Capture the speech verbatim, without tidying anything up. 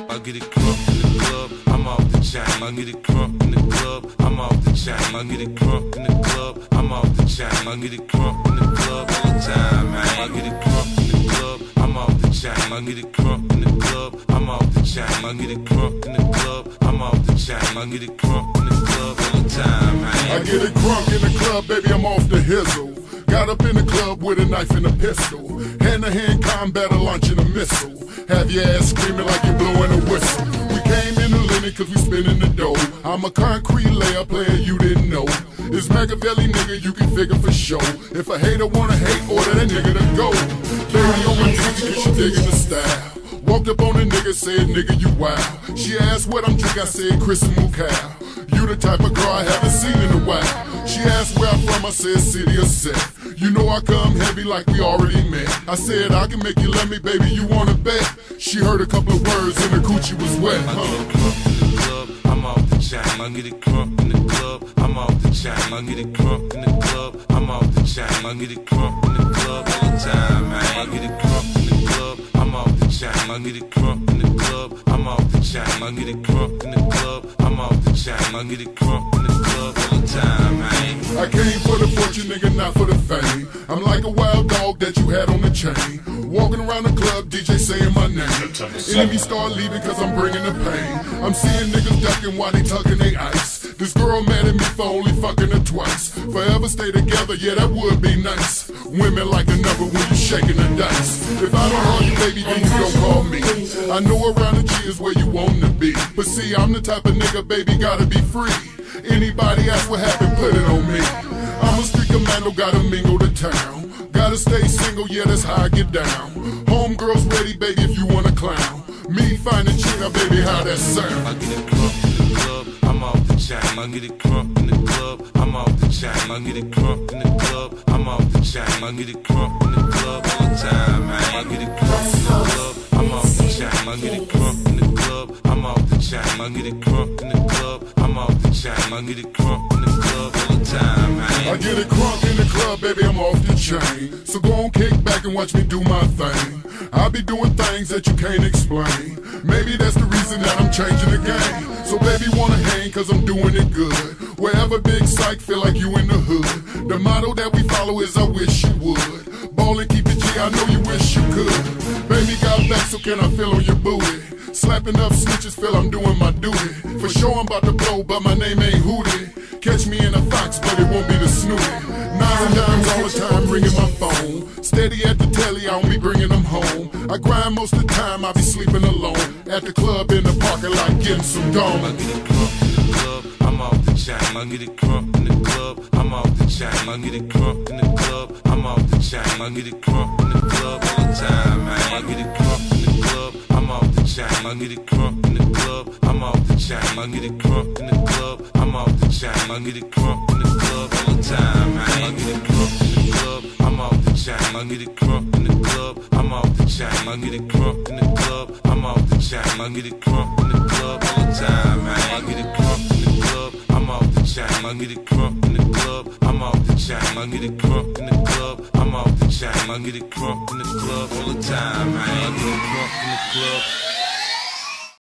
I get it crunk in the club, I'm off the chain. I get it crunk in the club, I'm off the chain. I get it crunk in the club, I'm off the chain. I get it crunk in the club all the time, man. I get it crunk in the club, I'm off the chain. I get it crunk in the club, I'm off the chain. I get it crunk in the club, I'm off the chain. I get it crunk in the club all the time, man. I get it crunk in the club, baby, I'm off the hizzle. Got up in the club with a knife and a pistol. Hand-to-hand combat, a launching a missile. Have your ass screaming like you're blowing a whistle. We came in the linen cause we spinning the dough. I'm a concrete layer player you didn't know. It's Machiavelli, nigga, you can figure for sure. If a hater wanna hate, order that nigga to go. Baby on my knees cause she digging the style. Walked up on a nigga, said, nigga, you wild. She asked what I'm drinking, I said, Chris and Mucal. You the type of girl I haven't seen in a while. She asked where I'm from, I said, city or set. You know I come heavy like we already met. I said, I can make you love me, baby, you wanna bet? She heard a couple of words and her coochie was wet, huh? I get it crunk in the club, I'm off the chain. I get it crunk in the club, I'm off the chain. I get it crunk in the club, I'm off the chain. I get it crunk in the club all the time, man. I get it crunk in the club, I'm off the chain. I get it crunk in the club, I'm off the chain. I get it crunk in the club, I'm off the chain. I get it crunk in the club all the time, man. I came for the fortune, nigga, not for the fame. I'm like a wild dog that you had on the chain. Walking around the club, D J saying my name. Enemies start leaving cause I'm bringing the pain. I'm seeing niggas ducking while they tucking they ice. This girl mad at me for only fucking her twice. Forever stay together, yeah, that would be nice. Women like a number when you shaking the dice. If I don't hug you, baby, then you don't call me. I know around the G is where you want to be. But see, I'm the type of nigga, baby, gotta be free. Anybody ask what happened, put it on me. I'm a street commando, gotta mingle the town. Gotta stay single, yeah, that's how I get down. Homegirls ready, baby, if you wanna clown. Me finding China, baby, how that sound? I get it crunk in the club, I'm off the chain. I get it crunk in the club, I'm off the chain. I get it crunk in the club, I'm off the chain. I get it crunk in the club all the time, man. I get it crunk in the club, I'm off the chain. I get it crunk in the club, I'm off the chain. I get it crunk in the club, I'm off the chain. I get it crunk in the club all the time, man. I get it crunk in the club, baby, I'm off the chain. So go on, kick back and watch me do my thing. I be doing things that you can't explain. Maybe that's the reason that I'm changing the game. So baby wanna hang cause I'm doing it good. Wherever Big Psych feel like you in the hood. The motto that we follow is I wish you would. Ball and keep it G, I know you wish you could. Baby got back, so can I feel on your booty? Slapping up snitches, feel I'm doing my duty. For sure I'm about to blow, but my name ain't Hootie. Catch me in a fox, but it won't be the snooty. Nines and dimes all the time, ringing my phone. Steady at the telly, I only bringing them home. I grind most of the time, I be sleeping alone. At the club, in the parking lot, getting some dome. I get it crunk in the club, I'm off the chain. I get it crunk in the club, I'm off the chain. I get it crunk in the club, I'm off the chain. I get it crunk in the club all the time, man. I get it crunk in the club, I'm off the chain. I get it crunk in the club, I'm off the chain. I get it crunk in the club, I'm off the chain. I get it crunk in the club all the time, man. I get it crunk in the club, I'm off the chain. I get it crunk in the club, I'm off the chain. I get it crunk in the club, I'm off the chain. I get it crunk in the club all the time, man. I get it crunk in the club, I'm off the chain. I get it crunk in the club, I'm off the chain. I get it crunk in the club, I'm off the chain. I get it crunk in the club all the time, man. I get it crunk in the club.